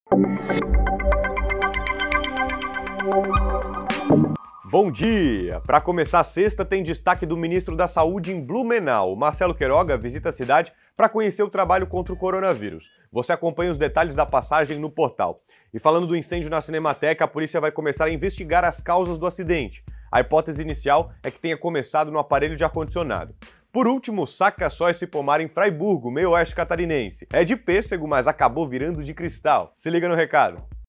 Bom dia! Para começar a sexta, tem destaque do ministro da Saúde em Blumenau. Marcelo Queiroga visita a cidade para conhecer o trabalho contra o coronavírus. Você acompanha os detalhes da passagem no portal. E falando do incêndio na Cinemateca, a polícia vai começar a investigar as causas do acidente. A hipótese inicial é que tenha começado no aparelho de ar-condicionado. Por último, saca só esse pomar em Fraiburgo, meio oeste catarinense. É de pêssego, mas acabou virando de cristal. Se liga no recado.